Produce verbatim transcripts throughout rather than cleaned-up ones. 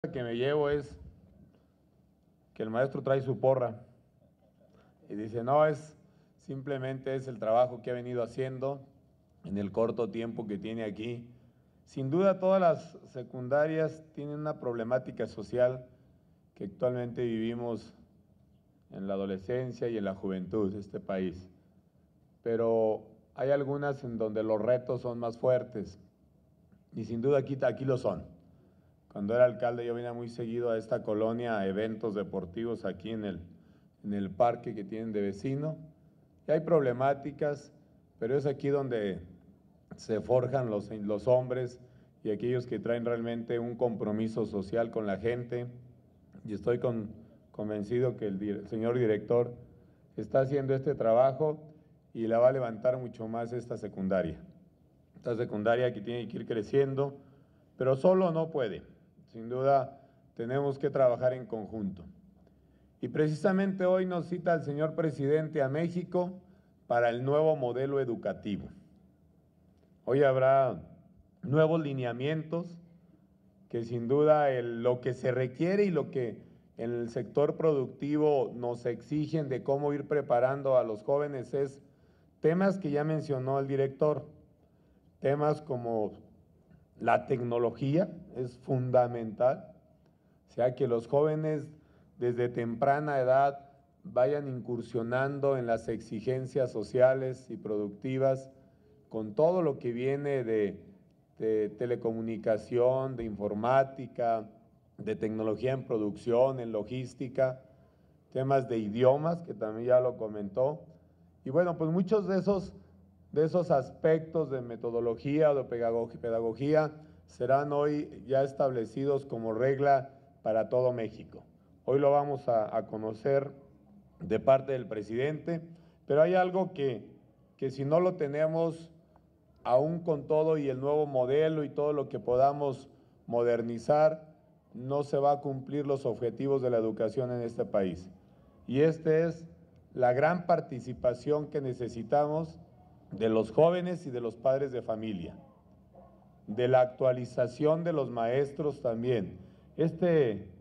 que me llevo es que el maestro trae su porra y dice, no, es simplemente es el trabajo que ha venido haciendo en el corto tiempo que tiene aquí. Sin duda todas las secundarias tienen una problemática social que actualmente vivimos en la adolescencia y en la juventud de este país, pero hay algunas en donde los retos son más fuertes y sin duda aquí, aquí lo son. Cuando era alcalde yo venía muy seguido a esta colonia a eventos deportivos aquí en el, en el parque que tienen de vecino. Y hay problemáticas, pero es aquí donde se forjan los, los hombres y aquellos que traen realmente un compromiso social con la gente. Y estoy con, convencido que el, el señor director está haciendo este trabajo y la va a levantar mucho más esta secundaria. Esta secundaria que tiene que ir creciendo, pero solo no puede. Sin duda, tenemos que trabajar en conjunto. Y precisamente hoy nos cita el señor presidente a México para el nuevo modelo educativo. Hoy habrá nuevos lineamientos que sin duda el, lo que se requiere y lo que en el sector productivo nos exigen de cómo ir preparando a los jóvenes es temas que ya mencionó el director, temas como la tecnología es fundamental, o sea que los jóvenes desde temprana edad vayan incursionando en las exigencias sociales y productivas con todo lo que viene de, de telecomunicación, de informática, de tecnología en producción, en logística, temas de idiomas, que también ya lo comentó, y bueno, pues muchos de esos de esos aspectos de metodología o de pedagogía serán hoy ya establecidos como regla para todo México. Hoy lo vamos a, a conocer de parte del presidente, pero hay algo que, que si no lo tenemos, aún con todo y el nuevo modelo y todo lo que podamos modernizar, no se va a cumplir los objetivos de la educación en este país. Y esta es la gran participación que necesitamos de los jóvenes y de los padres de familia, de la actualización de los maestros también. Este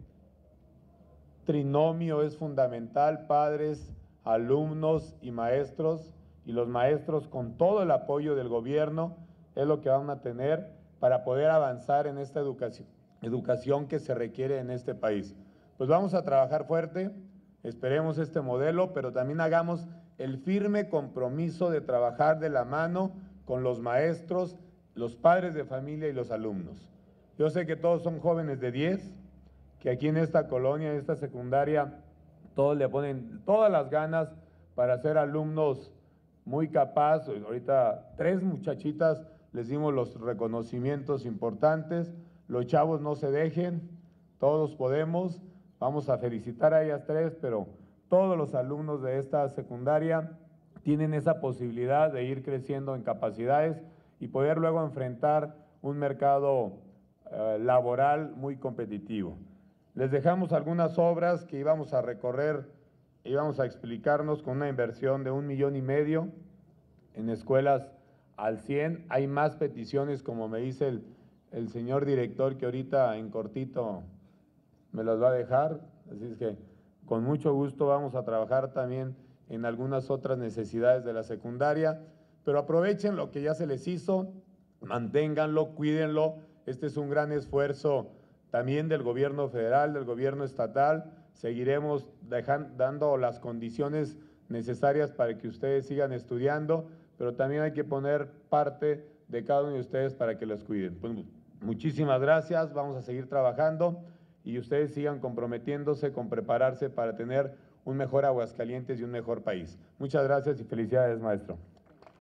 trinomio es fundamental, padres, alumnos y maestros, y los maestros con todo el apoyo del gobierno es lo que van a tener para poder avanzar en esta educación, educación que se requiere en este país. Pues vamos a trabajar fuerte, esperemos este modelo, pero también hagamos el firme compromiso de trabajar de la mano con los maestros, los padres de familia y los alumnos. Yo sé que todos son jóvenes de diez, que aquí en esta colonia, en esta secundaria, todos le ponen todas las ganas para ser alumnos muy capaces. Ahorita tres muchachitas les dimos los reconocimientos importantes. Los chavos no se dejen, todos podemos. Vamos a felicitar a ellas tres, pero todos los alumnos de esta secundaria tienen esa posibilidad de ir creciendo en capacidades y poder luego enfrentar un mercado eh, laboral muy competitivo. Les dejamos algunas obras que íbamos a recorrer, íbamos a explicarnos con una inversión de un millón y medio en escuelas al cien. Hay más peticiones, como me dice el, el señor director, que ahorita en cortito me las va a dejar, así es que con mucho gusto vamos a trabajar también en algunas otras necesidades de la secundaria, pero aprovechen lo que ya se les hizo, manténganlo, cuídenlo. Este es un gran esfuerzo también del gobierno federal, del gobierno estatal. Seguiremos dejando, dando las condiciones necesarias para que ustedes sigan estudiando, pero también hay que poner parte de cada uno de ustedes para que los cuiden. Pues, muchísimas gracias, vamos a seguir trabajando y ustedes sigan comprometiéndose con prepararse para tener un mejor Aguascalientes y un mejor país. Muchas gracias y felicidades, maestro.